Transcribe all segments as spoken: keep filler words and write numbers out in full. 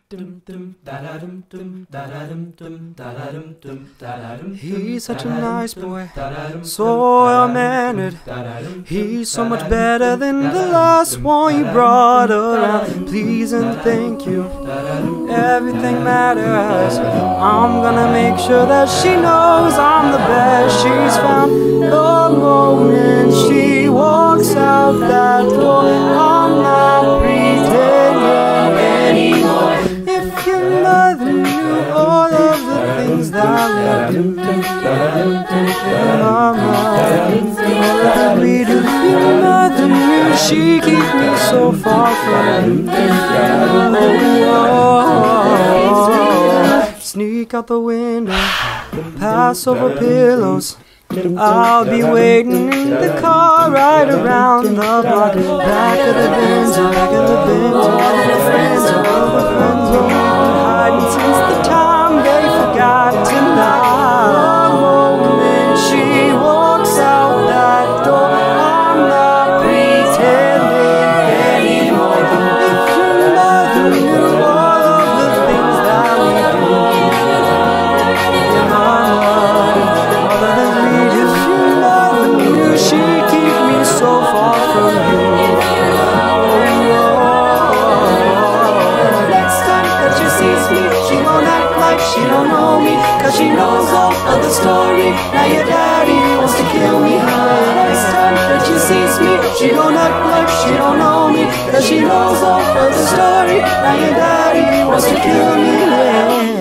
He's such a nice boy, so well-mannered. He's so much better than the last one you brought around. Please and thank you, everything matters. I'm gonna make sure that she knows I'm the best she's found. The moment she walks out that door, I'm not pretending anymore. If your mother knew all of the things that we do, mama, that we do. If your mother knew she keeps me so far from you. Oh, sneak out the window, pass over pillows. I'll be waiting in the car right around the block. Back of the Benz, back of the Benz, all of the friends, all of the friends where we've been hiding since the time they forgot to knock. The moment she walks out that door, I'm not pretending anymore. If your mother knew all of the things that we do, your mama, all of the she keeps me so far from you. Next time that she sees me, she won't act like she don't know me, cause she knows all of the story. Now your daddy wants to kill me. Next time that she sees me, she won't act like she don't know me, cause she knows all of the story. Now your daddy wants to kill me. Yeah.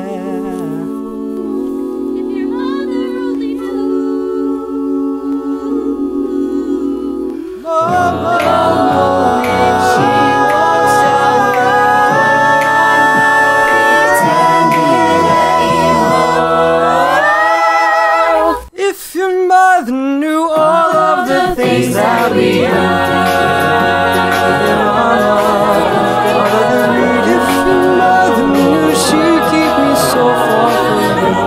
If your mother knew all of the things that we heard, if your mother knew she'd keep me so far from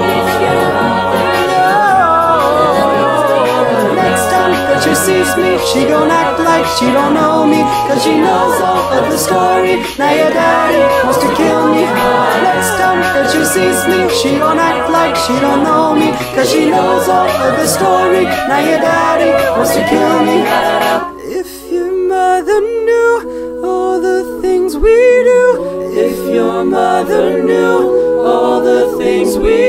you. Next time that she sees me, she gon' act like she don't know me, cause she knows all of the story. Now your daddy wants to kill me. Next time that she sees me, she gon' act like she don't know me, cause she knows all of the story. Now your daddy wants to kill me. If your mother knew all the things we do, if your mother knew all the things we do.